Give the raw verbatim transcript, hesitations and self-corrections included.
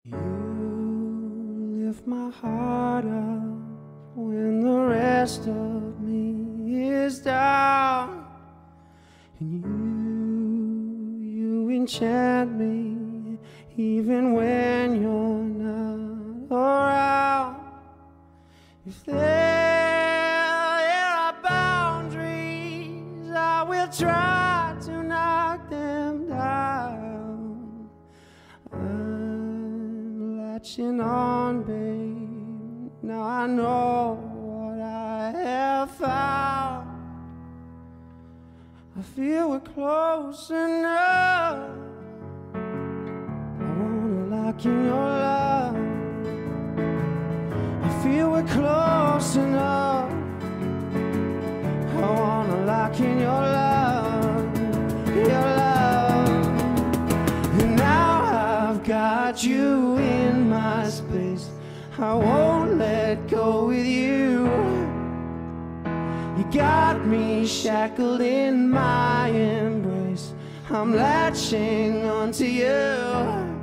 You lift my heart up when the rest of me is down, and you, you enchant me even when you're not around. If there are boundaries, I will try to knock them down. I'm latching on, babe. Now I know what I have found. I feel we're close enough. I wanna lock in your love. I feel we're close enough. I wanna lock in your love, your love. And now I've got you in my space. I won't let go with you. You got me shackled in my embrace. I'm latching onto you.